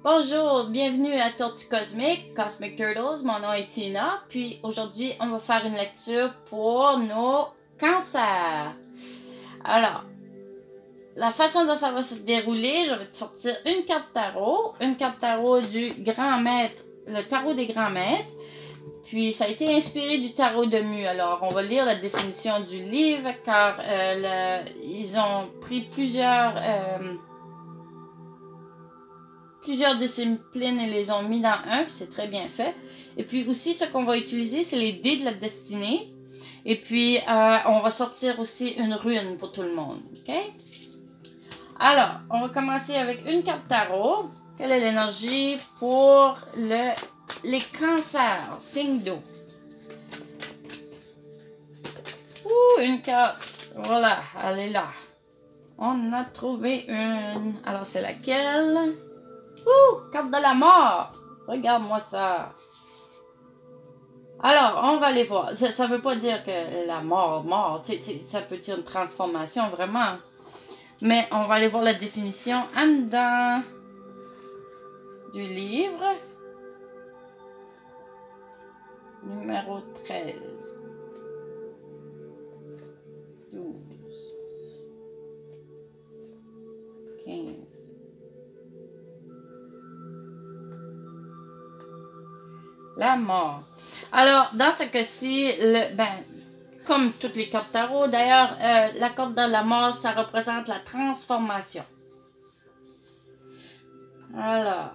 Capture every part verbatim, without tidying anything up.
Bonjour, bienvenue à Tortue Cosmique, Cosmic Turtles, mon nom est Tina, puis aujourd'hui on va faire une lecture pour nos cancers. Alors, la façon dont ça va se dérouler, je vais te sortir une carte tarot, une carte tarot du grand maître, le tarot des grands maîtres, puis ça a été inspiré du tarot de Mu. Alors, on va lire la définition du livre car euh, le, ils ont pris plusieurs... Euh, plusieurs disciplines et les ont mis dans un, puis c'est très bien fait. Et puis aussi, ce qu'on va utiliser, c'est les dés de la destinée. Et puis, euh, on va sortir aussi une rune pour tout le monde. OK? Alors, on va commencer avec une carte tarot. Quelle est l'énergie pour le, les cancers? Signe d'eau. Ouh, une carte. Voilà, elle est là. On a trouvé une. Alors, c'est laquelle? Ouh, carte de la mort. Regarde-moi ça. Alors, on va aller voir. Ça ne veut pas dire que la mort, mort, ça peut dire une transformation, vraiment. Mais on va aller voir la définition en dedans du livre. Numéro treize. douze. quinze. La mort. Alors, dans ce cas-ci, le, ben, comme toutes les cartes tarot, d'ailleurs, euh, la carte de la mort, ça représente la transformation. Alors.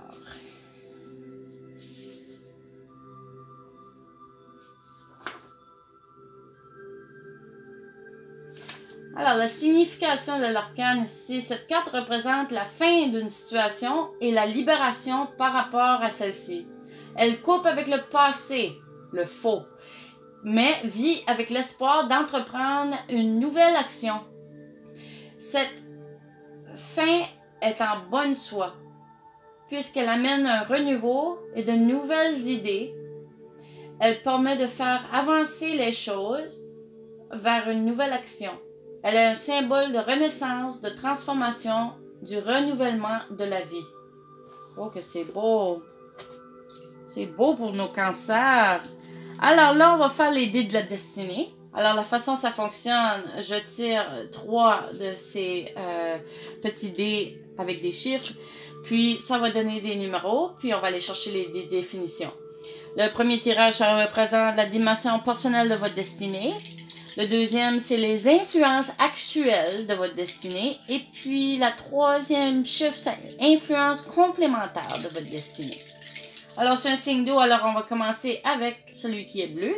Alors, la signification de l'arcane ici, cette carte représente la fin d'une situation et la libération par rapport à celle-ci. Elle coupe avec le passé, le faux, mais vit avec l'espoir d'entreprendre une nouvelle action. Cette fin est en bonne soi, puisqu'elle amène un renouveau et de nouvelles idées. Elle permet de faire avancer les choses vers une nouvelle action. Elle est un symbole de renaissance, de transformation, du renouvellement de la vie. Oh, que c'est beau! C'est beau pour nos cancers. Alors là, on va faire les dés de la destinée. Alors la façon ça fonctionne, je tire trois de ces euh, petits dés avec des chiffres. Puis ça va donner des numéros. Puis on va aller chercher les des définitions. Le premier tirage, ça représente la dimension personnelle de votre destinée. Le deuxième, c'est les influences actuelles de votre destinée. Et puis la troisième chiffre, c'est influence complémentaire de votre destinée. Alors, c'est un signe d'eau, alors on va commencer avec celui qui est bleu.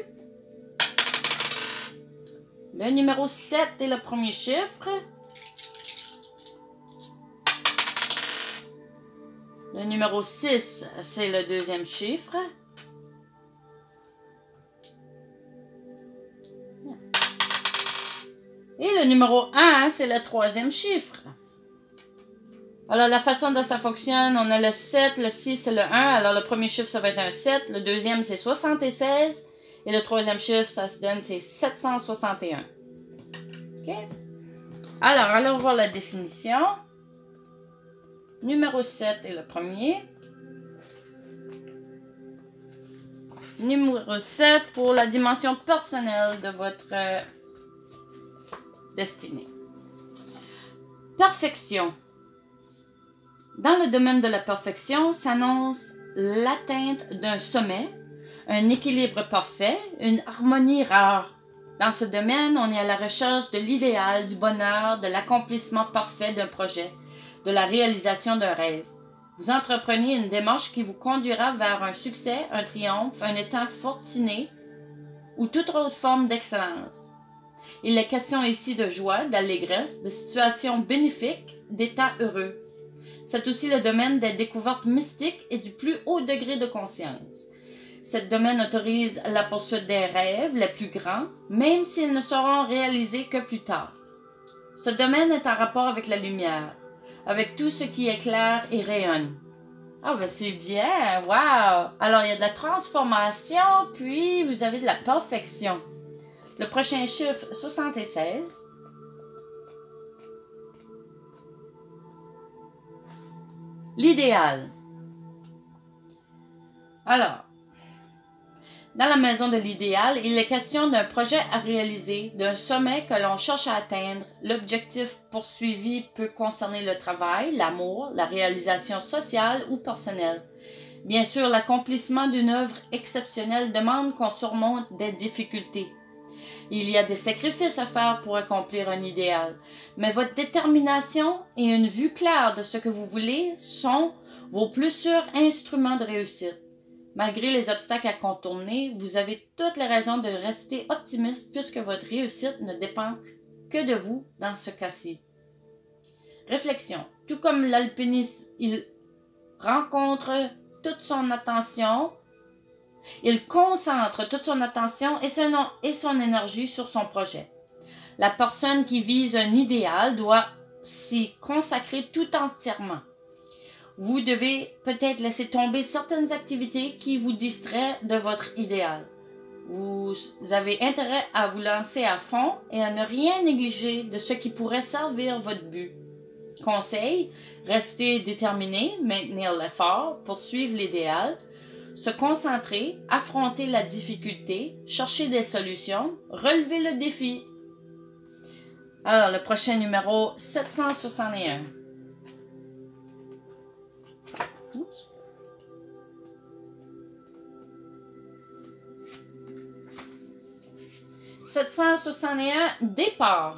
Le numéro sept est le premier chiffre. Le numéro six, c'est le deuxième chiffre. Et le numéro un, c'est le troisième chiffre. Alors, la façon dont ça fonctionne, on a le sept, le six et le un. Alors, le premier chiffre, ça va être un sept. Le deuxième, c'est soixante-seize. Et le troisième chiffre, ça se donne, c'est sept cent soixante et un. OK? Alors, allons voir la définition. Numéro sept est le premier. Numéro sept pour la dimension personnelle de votre euh, destinée. Perfection. Dans le domaine de la perfection s'annonce l'atteinte d'un sommet, un équilibre parfait, une harmonie rare. Dans ce domaine, on est à la recherche de l'idéal, du bonheur, de l'accomplissement parfait d'un projet, de la réalisation d'un rêve. Vous entreprenez une démarche qui vous conduira vers un succès, un triomphe, un état fortuné ou toute autre forme d'excellence. Il est question ici de joie, d'allégresse, de situations bénéfiques, d'états heureux. C'est aussi le domaine des découvertes mystiques et du plus haut degré de conscience. Ce domaine autorise la poursuite des rêves les plus grands, même s'ils ne seront réalisés que plus tard. Ce domaine est en rapport avec la lumière, avec tout ce qui éclaire et rayonne. Ah ben c'est bien, wow! Alors il y a de la transformation, puis vous avez de la perfection. Le prochain chiffre, soixante-seize. L'idéal. Alors, dans la maison de l'idéal, il est question d'un projet à réaliser, d'un sommet que l'on cherche à atteindre. L'objectif poursuivi peut concerner le travail, l'amour, la réalisation sociale ou personnelle. Bien sûr, l'accomplissement d'une œuvre exceptionnelle demande qu'on surmonte des difficultés. Il y a des sacrifices à faire pour accomplir un idéal, mais votre détermination et une vue claire de ce que vous voulez sont vos plus sûrs instruments de réussite. Malgré les obstacles à contourner, vous avez toutes les raisons de rester optimiste puisque votre réussite ne dépend que de vous dans ce cas-ci. Réflexion. Tout comme l'alpinisme, il rencontre toute son attention, il concentre toute son attention et son, et son énergie sur son projet. La personne qui vise un idéal doit s'y consacrer tout entièrement. Vous devez peut-être laisser tomber certaines activités qui vous distraient de votre idéal. Vous avez intérêt à vous lancer à fond et à ne rien négliger de ce qui pourrait servir votre but. Conseil, restez déterminé, maintenir l'effort, poursuivre l'idéal, se concentrer, affronter la difficulté, chercher des solutions, relever le défi. Alors, le prochain numéro, sept cent soixante et un. Oups. sept cent soixante et un, départ.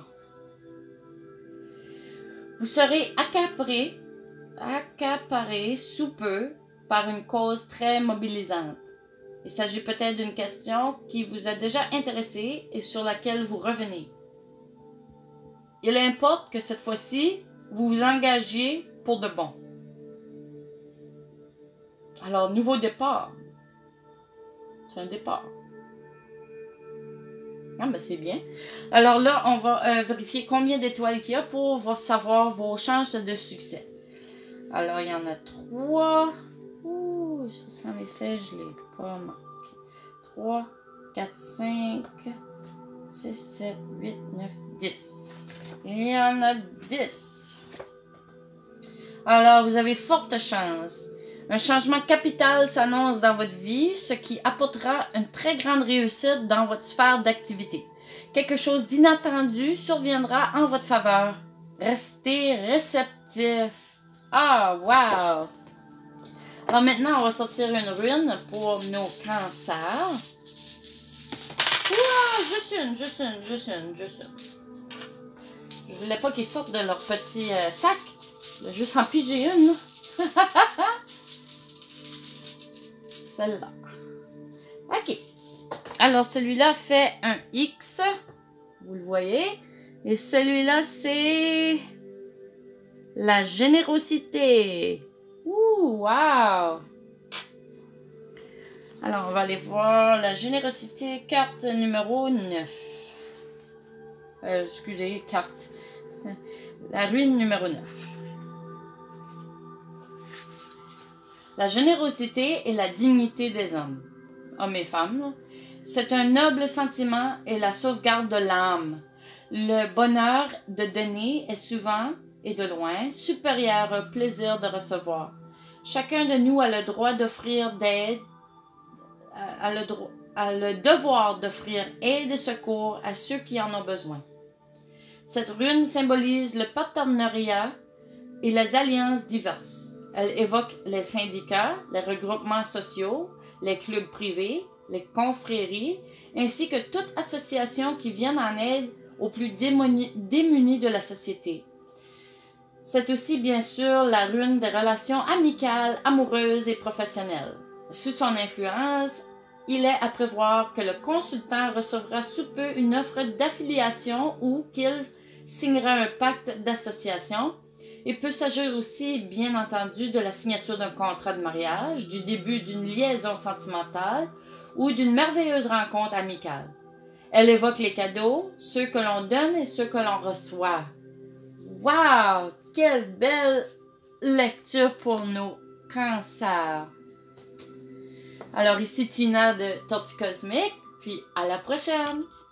Vous serez accaparé, accaparé sous peu par une cause très mobilisante. Il s'agit peut-être d'une question qui vous a déjà intéressé et sur laquelle vous revenez. Il importe que cette fois-ci, vous vous engagiez pour de bon. Alors, nouveau départ. C'est un départ. Ah, ben c'est bien. Alors là, on va euh, vérifier combien d'étoiles qu'il y a pour savoir vos chances de succès. Alors, il y en a trois. Ouh, soixante-seize, je ne l'ai pas marqué. trois, quatre, cinq, six, sept, huit, neuf, dix. Il y en a dix. Alors, vous avez forte chance. Un changement capital s'annonce dans votre vie, ce qui apportera une très grande réussite dans votre sphère d'activité. Quelque chose d'inattendu surviendra en votre faveur. Restez réceptif. Ah, wow! Alors maintenant, on va sortir une rune pour nos cancers. Ouah, juste une, juste une, juste une, juste une. Je voulais pas qu'ils sortent de leur petit euh, sac. Je vais juste en piger une. Celle-là. OK. Alors, celui-là fait un X. Vous le voyez. Et celui-là, c'est la générosité. Ouh, wow! Alors, on va aller voir la générosité, carte numéro neuf. Euh, excusez, carte. La rune numéro neuf. La générosité et la dignité des hommes, hommes et femmes, c'est un noble sentiment et la sauvegarde de l'âme. Le bonheur de donner est souvent et de loin supérieur au plaisir de recevoir. Chacun de nous a le droit d'offrir d'aide, a le, droit, a le devoir d'offrir aide et secours à ceux qui en ont besoin. Cette rune symbolise le partenariat et les alliances diverses. Elle évoque les syndicats, les regroupements sociaux, les clubs privés, les confréries, ainsi que toute association qui vienne en aide aux plus démunis de la société. C'est aussi bien sûr la rune des relations amicales, amoureuses et professionnelles. Sous son influence, il est à prévoir que le consultant recevra sous peu une offre d'affiliation ou qu'il signera un pacte d'association. Il peut s'agir aussi, bien entendu, de la signature d'un contrat de mariage, du début d'une liaison sentimentale ou d'une merveilleuse rencontre amicale. Elle évoque les cadeaux, ceux que l'on donne et ceux que l'on reçoit. Wow! Quelle belle lecture pour nos cancers! Alors ici Tina de Tortue Cosmique, puis à la prochaine!